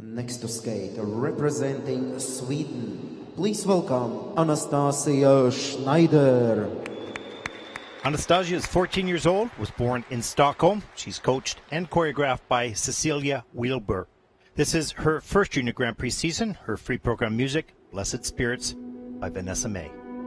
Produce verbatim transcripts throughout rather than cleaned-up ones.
Next to skate, representing Sweden, please welcome Anastasia Schneider. Anastasia is fourteen years old, was born in Stockholm. She's coached and choreographed by Cecilia Wielber. This is her first Junior Grand Prix season. Her free program music, Blessed Spirits by Vanessa May.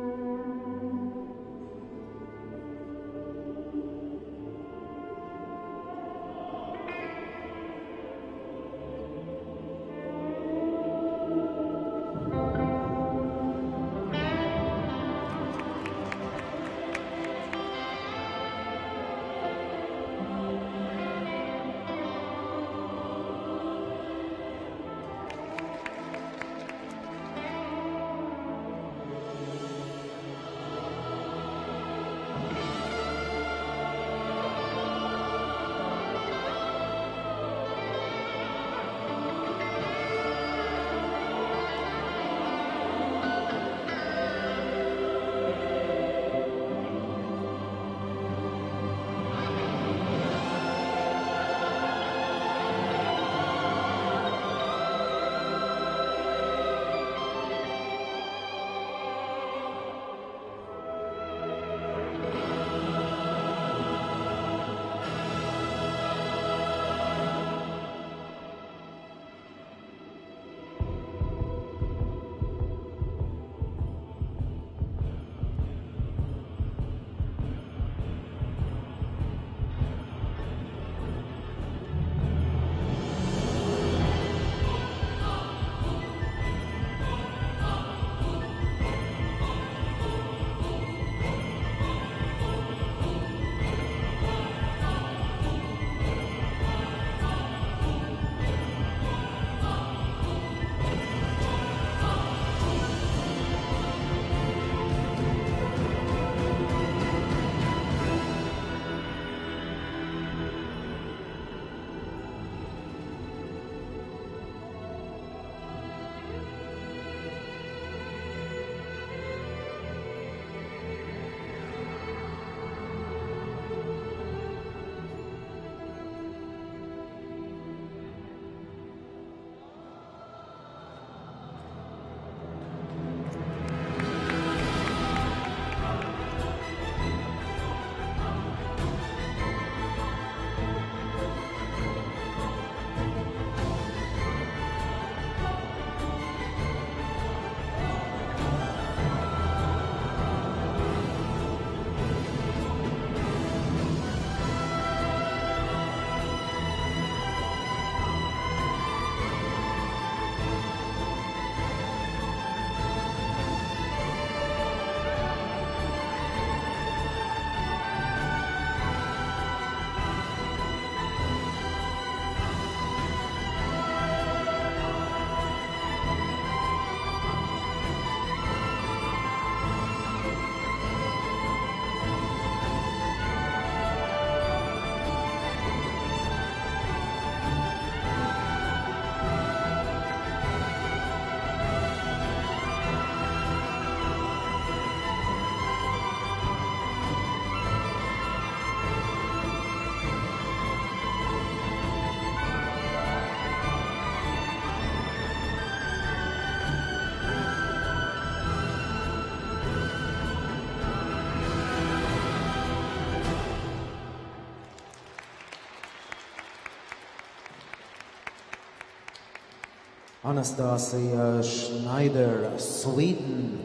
Anastasia Schneider, Sweden.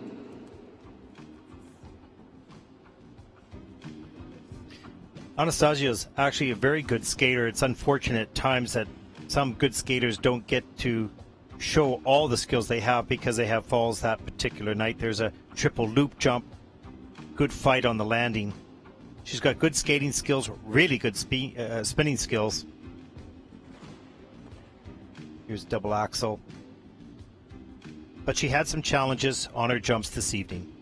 Anastasia is actually a very good skater. It's unfortunate at times that some good skaters don't get to show all the skills they have because they have falls that particular night. There's a triple loop jump, good fight on the landing. She's got good skating skills, really good spe uh, spinning skills. Here's double axel. But she had some challenges on her jumps this evening.